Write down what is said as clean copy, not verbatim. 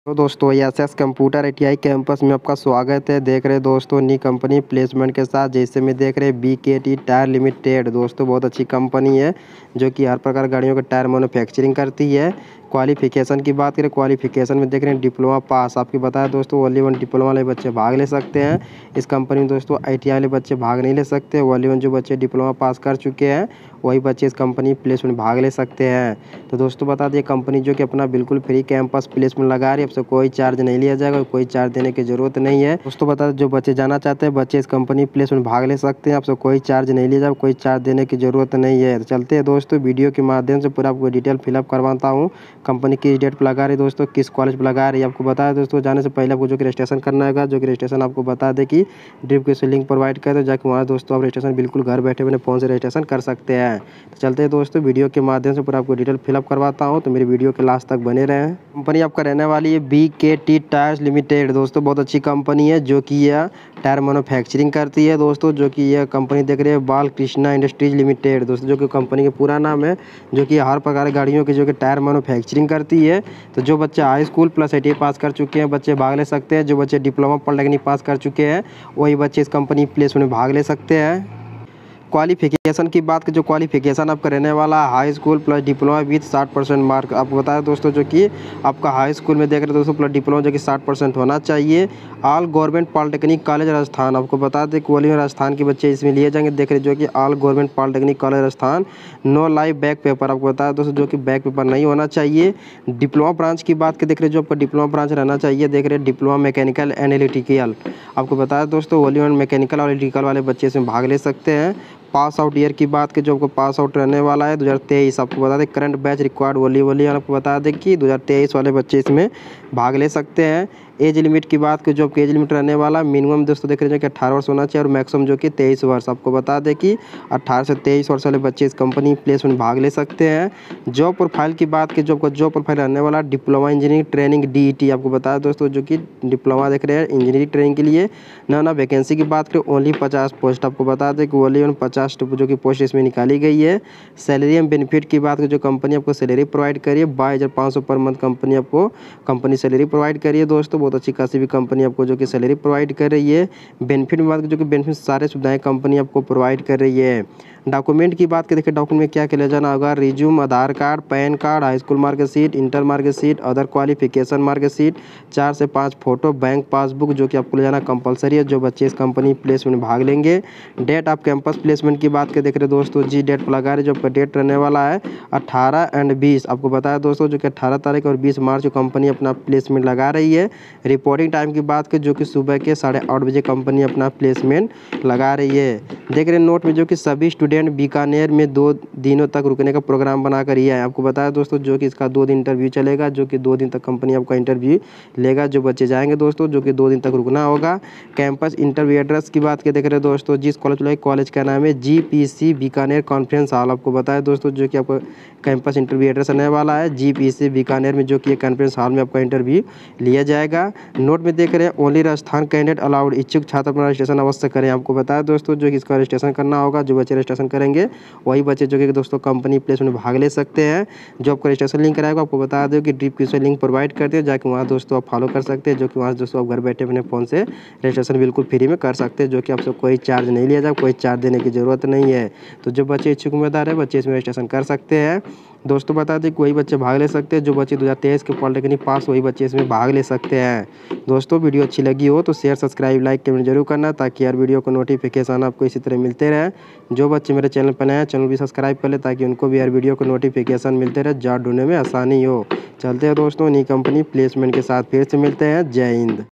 तो दोस्तों SS computer ITI campus में आपका स्वागत है। देख रहे दोस्तों नई कंपनी प्लेसमेंट के साथ, जैसे में देख रहे बीकेटी टायर लिमिटेड। दोस्तों बहुत अच्छी कंपनी है जो कि हर प्रकार गाड़ियों के टायर मैन्युफैक्चरिंग करती है। क्वालिफिकेशन की बात करें, क्वालिफिकेशन में देख रहे हैं डिप्लोमा पास। आपकी बताया दोस्तों ओनली वन डिप्लोमा वाले बच्चे भाग ले सकते हैं इस कंपनी में। दोस्तों आईटीआई वाले बच्चे भाग नहीं ले सकते। ओनली वन जो बच्चे डिप्लोमा पास कर चुके हैं वही बच्चे इस कंपनी प्लेसमेंट भाग ले सकते हैं। तो दोस्तों बता दिए कंपनी जो कि अपना बिल्कुल फ्री कैंपस प्लेसमेंट लगा रही है। आपसे कोई चार्ज नहीं लिया जाएगा, कोई चार्ज देने की जरूरत नहीं है। दोस्तों बता दें जो बच्चे जाना चाहते हैं बच्चे इस कंपनी प्लेसमेंट भाग ले सकते हैं। आपसे कोई चार्ज नहीं लिया जाएगा, कोई चार्ज देने की जरूरत नहीं है। तो चलते हैं दोस्तों वीडियो के माध्यम से पूरा आपको डिटेल फिलअप करवाता हूँ। कंपनी किस डेट पर लगा रही है दोस्तों, किस कॉलेज पर लगा रही है आपको बताया दोस्तों। जाने से पहले आपको जो कि रजिस्ट्रेशन करना होगा, जो कि रजिस्ट्रेशन आपको बता दे कि डिस्क्रिप्शन लिंक प्रोवाइड कर दो, जाकर वहाँ दोस्तों आप रजिस्ट्रेशन बिल्कुल घर बैठे अपने फ़ोन से रजिस्ट्रेशन कर सकते हैं। तो चलते हैं दोस्तों वीडियो के माध्यम से पूरा आपको डिटेल फिलअप करवाता हूँ, तो मेरी वीडियो के लास्ट तक बने रहें। कंपनी आपका रहने वाली है बीकेटी टायर्स लिमिटेड। दोस्तों बहुत अच्छी कंपनी है जो कि यह टायर मैन्युफैक्चरिंग करती है। दोस्तों जो कि यह कंपनी देख रहे हैं बालकृष्णा इंडस्ट्रीज लिमिटेड। दोस्तों जो कि कंपनी का पूरा नाम है, जो कि हर प्रकार की गाड़ियों की जो कि टायर मैन्युफैक्चरिंग करती है। तो जो बच्चे high school plus ITI pass कर चुके हैं बच्चे भाग ले सकते हैं। जो बच्चे डिप्लोमा पॉलिटेक्निक पास कर चुके हैं वही बच्चे इस कंपनी प्लेसमेंट में भाग ले सकते हैं। क्वालिफिकेशन की बात करें, जो क्वालिफिकेशन आपका रहने वाला है high school plus diploma with 60% mark. आपको बताया दोस्तों जो कि आपका हाई स्कूल में देख रहे हैं दोस्तों प्लस डिप्लोमा जो कि 60% होना चाहिए। All government polytechnic college Rajasthan. आपको बता दें कोली में राजस्थान के बच्चे इसमें लिए जाएंगे। देख रहे जो कि all government polytechnic college Rajasthan. No live back paper. आपको बताया दोस्तों जो कि बैक पेपर नहीं होना चाहिए। डिप्लोमा ब्रांच की बात करें, देख रहे जो आपका डिप्लोमा ब्रांच रहना चाहिए। देख रहे डिप्लोमा मैकेनिकल एंड इलेक्ट्रिकल। आपको बताया दोस्तों ओनली वन मैकेनिकल और इलेक्ट्रिकल वाले बच्चे इसमें भाग ले सकते हैं। पास आउट ईयर की बात करें, जो आपको पास आउट रहने वाला है 2023। आपको बता दें करंट बैच रिक्वायर्ड वोली आपको बता दें कि 2023 वाले बच्चे इसमें भाग ले सकते हैं। एज लिमिट की बात करें, जो आपकी एज लिमिट रहने वाला मिनिमम दोस्तों देख रहे हैं कि 18 वर्ष होना चाहिए और मैक्सिमम जो कि 23 वर्ष। आपको बता दें कि 18 से 23 वर्ष वाले बच्चे इस कंपनी प्लेसमेंट भाग ले सकते हैं। जॉब प्रोफाइल की बात करें, जो आपका जॉब प्रोफाइल रहने वाला डिप्लोमा इंजीनियरिंग ट्रेनिंग डीईटी। आपको बताया दोस्तों जो कि डिप्लोमा देख रहे हैं इंजीनियरिंग ट्रेनिंग के लिए ना वैकेंसी की बात करें ओनली 50 पोस्ट। आपको बता दें कि ओनली 50 जो कि पोस्ट इसमें निकाली गई है। सैलरी एंड बेनिफिट की बात करें, जो कंपनी आपको सैलरी प्रोवाइड करिए 22,500 पर मंथ कंपनी आपको सैलरी प्रोवाइड करिए। दोस्तों बहुत अच्छी खासी भी कंपनी आपको जो कि सैलरी प्रोवाइड कर रही है। बेनिफिट में बात करें, जो कि बेनिफिट सारे सुविधाएं कंपनी आपको प्रोवाइड कर रही है। डॉक्यूमेंट की बात करें, देखिए डॉक्यूमेंट में क्या क्या ले जाना होगा, resume, Aadhaar card, PAN card, high school marksheet, inter marksheet, other qualification marksheet, 4 से 5 फोटो, बैंक पासबुक जो कि आपको ले जाना कंपलसरी है जो बच्चे इस कंपनी प्लेसमेंट भाग लेंगे। डेट ऑफ कैंपस प्लेसमेंट की बात करें, देख रहे दोस्तों जी डेट पर लगा रहे, जो आपका डेट रहने वाला है 18 एंड 20। आपको बताया दोस्तों जो कि 18 तारीख और 20 मार्च को कंपनी अपना प्लेसमेंट लगा रही है। रिपोर्टिंग टाइम की बात करें, जो कि सुबह के 8:30 बजे कंपनी अपना प्लेसमेंट लगा रही है। देख रहे नोट में जो कि सभी स्टूडेंट बीकानेर में 2 दिनों तक रुकने का प्रोग्राम बनाकर ही है। आपको बताया दोस्तों जो कि इसका 2 दिन इंटरव्यू चलेगा, जो कि 2 दिन तक कंपनी आपका इंटरव्यू लेगा। जो बच्चे जाएंगे दोस्तों जो कि 2 दिन तक रुकना होगा। कैंपस इंटरव्यू एड्रेस की बात करें, देख रहे दोस्तों जिस कॉलेज का नाम है जीपीसी बीकानेर कॉन्फ्रेंस हॉल। आपको बताया दोस्तों जो कि आपको कैंपस इंटरव्यू एड्रेस आने वाला है जीपीसी बीकानेर में, जो कि कॉन्फ्रेंस हॉल में आपका इंटरव्यू लिया जाएगा। नोट में देख रहे हैं ओनली राजस्थान कैंडिडेट अलाउड। इच्छुक छात्र अपना रजिस्ट्रेशन अवश्य करें। आपको बताया दोस्तों जो कि इसका रजिस्ट्रेशन करना होगा, जो बच्चे रजिस्ट्रेशन करेंगे वही बच्चे जो कि दोस्तों कंपनी प्लेसमेंट भाग ले सकते हैं। जो आपको रजिस्ट्रेशन लिंक कराएगा आपको बता दो कि डिस्क्रिप्शन लिंक प्रोवाइड करते हैं, जाके वहाँ दोस्तों आप फॉलो कर सकते हैं। जो कि वहाँ दोस्तों आप घर बैठे अपने फ़ोन से रजिस्ट्रेशन बिल्कुल फ्री में कर सकते हैं, जो कि आपसे कोई चार्ज नहीं लिया जाए, कोई चार्ज देने की ज़रूरत नहीं है। तो जो बच्चे इच्छुक उम्मीदवार है बच्चे इसमें रजिस्ट्रेशन कर सकते हैं। दोस्तों बता दें कि वही बच्चे भाग ले सकते हैं जो बच्चे 2023 के पॉलिटेक्निक पास वही बच्चे इसमें भाग ले सकते हैं। दोस्तों वीडियो अच्छी लगी हो तो शेयर सब्सक्राइब लाइक कमेंट जरूर करना, ताकि यार वीडियो को नोटिफिकेशन आपको इसी तरह मिलते रहे। जो बच्चे मेरे चैनल पर नए हैं चैनल भी सब्सक्राइब कर ले, ताकि उनको भी यार वीडियो को नोटिफिकेशन मिलते रहे, जॉब ढूंढने में आसानी हो। चलते हैं दोस्तों नई कंपनी प्लेसमेंट के साथ फिर से मिलते हैं। जय हिंद।